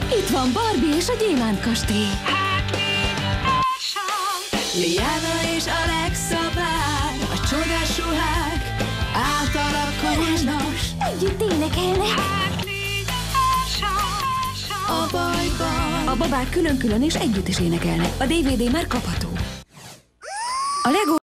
Itt van Barbie és a Gyémánt kastély. Liana és Alexa vár, a csodás ruhák átalakulnak. Együtt énekelnek. A bajban. A babák külön-külön és együtt is énekelnek. A DVD már kapható. A Lego